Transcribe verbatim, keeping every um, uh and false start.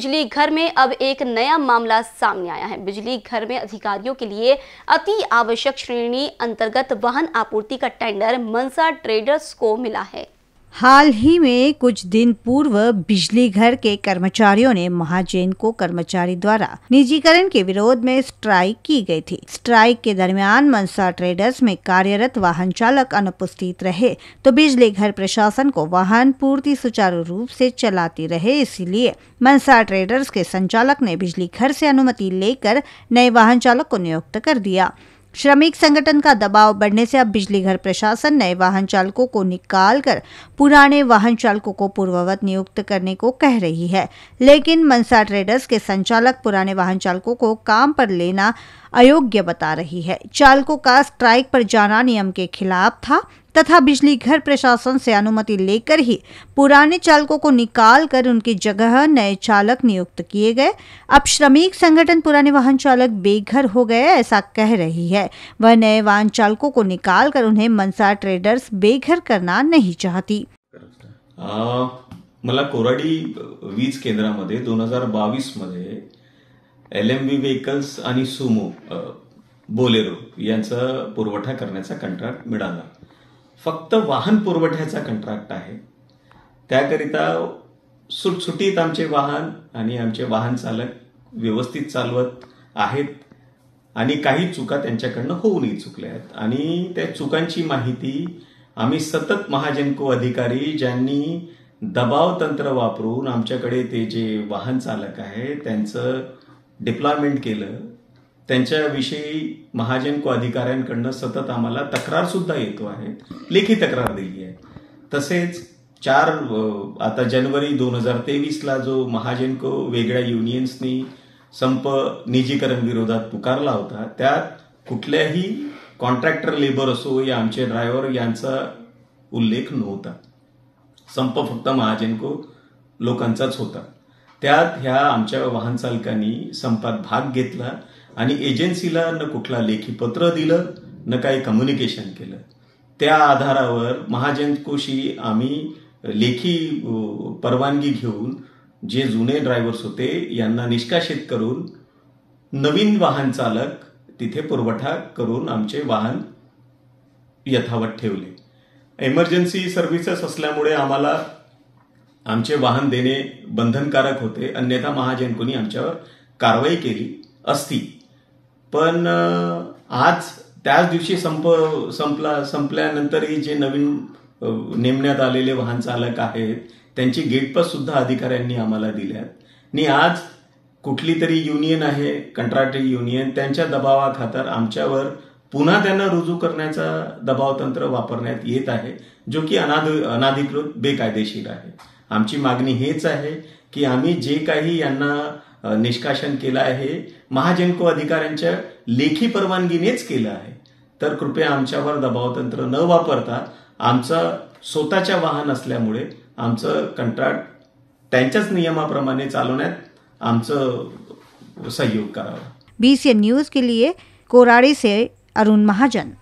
बिजली घर में अब एक नया मामला सामने आया है। बिजली घर में अधिकारियों के लिए अति आवश्यक श्रेणी अंतर्गत वाहन आपूर्ति का टेंडर मनसा ट्रेडर्स को मिला है। हाल ही में कुछ दिन पूर्व बिजली घर के कर्मचारियों ने महाजेनको कर्मचारी द्वारा निजीकरण के विरोध में स्ट्राइक की गई थी। स्ट्राइक के दरमियान मनसा ट्रेडर्स में कार्यरत वाहन चालक अनुपस्थित रहे तो बिजली घर प्रशासन को वाहन पूर्ति सुचारू रूप से चलाती रहे, इसीलिए मनसा ट्रेडर्स के संचालक ने बिजली घर से अनुमति लेकर नए वाहन चालक को नियुक्त कर दिया। श्रमिक संगठन का दबाव बढ़ने से अब बिजली घर प्रशासन नए वाहन चालकों को निकालकर पुराने वाहन चालकों को पूर्ववत नियुक्त करने को कह रही है, लेकिन मनसा ट्रेडर्स के संचालक पुराने वाहन चालकों को काम पर लेना अयोग्य बता रही है। चालकों का स्ट्राइक पर जाना नियम के खिलाफ था तथा बिजली घर प्रशासन से अनुमति लेकर ही पुराने चालकों को निकाल कर उनकी जगह नए चालक नियुक्त किए गए। अब श्रमिक संगठन पुराने वाहन चालक बेघर हो गए ऐसा कह रही है। वह नए वाहन चालकों को निकाल कर उन्हें मनसा ट्रेडर्स बेघर करना नहीं चाहती। आ, मला कोराडी वीज केंद्रामध्ये दोन हजार बावीस मध्ये एल एम व्ही व्हेकल्स आणि सुमो बोलेरो यांचा पुरवठा करण्याचा कंत्राट मिळाला। फक्त वाहन पुरवठ्याचा कंत्राक्ट आहे। त्याकरिता सुटसुटीत आमचे वाहन आणि आमचे वाहन चालक व्यवस्थित चालवत आहेत आणि काही चुका त्यांच्याकडनं होऊनही चुकल्या आहेत आणि त्या चुकांची माहिती आम्ही सतत महाजेनको अधिकारी ज्यांनी दबाव तंत्र वापरून आमच्याकडे ते जे वाहन चालक आहे त्यांचं डिप्लॉयमेंट केलं, त्यांच्याविषयी महाजेनको अधिकाऱ्यांकडनं सतत आम्हाला तक्रार सुद्धा येतो आहे, लेखी तक्रार दिली आहे। तसेच चार आता जानेवारी दोन हजार तेवीस ला जो महाजेनको वेगळ्या युनियन्सनी संप निजीकरण विरोधात पुकारला होता त्यात कुठल्याही कॉन्ट्रॅक्टर लेबर असो या आमचे ड्रायव्हर यांचा उल्लेख नव्हता। संप फक्त महाजेनको लोकांचाच होता। त्यात ह्या आमच्या वाहन चालकांनी संपात भाग घेतला आणि एजन्सीला न कुठला लेखी पत्र दिलं न काही कम्युनिकेशन केलं। त्या आधारावर महाजेनकोशी आम्ही लेखी परवानगी घेऊन जे जुने ड्रायव्हर्स होते यांना निष्कासित करून नवीन वाहन चालक तिथे पुरवठा करून आमचे वाहन यथावत ठेवले। इमर्जन्सी सर्व्हिसेस असल्यामुळे आम्हाला आमचे वाहन देणे बंधनकारक होते, अन्यथा महाजेनकोनी आमच्यावर कारवाई केली असती। पण आज त्याच दिवशी संप संपला संपल्यानंतरही जे नवीन नेमण्यात आलेले वाहन चालक आहेत त्यांची गेटपास सुद्धा अधिकाऱ्यांनी आम्हाला दिल्यात आणि आज कुठली तरी युनियन आहे कंत्राटी युनियन त्यांच्या दबावाखातर आमच्यावर पुन्हा त्यांना रुजू करण्याचा दबाव तंत्र वापरण्यात येत आहे, जो की अनाधिकृत बेकायदेशीर आहे। आमची मागणी हेच आहे की आम्ही जे काही यांना निष्कासन केलं आहे महाजेनको अधिकाऱ्यांच्या लेखी परवानगीनेच केलं आहे, तर कृपया आमच्यावर दबाव तंत्र न वापरता आमचं स्वतःच्या वाहन असल्यामुळे आमचं कंत्राट त्यांच्याच नियमाप्रमाणे चालवण्यात आमचं सहयोग करावा। बीसीएन न्यूज के लिए कोराड़ी से अरुण महाजन।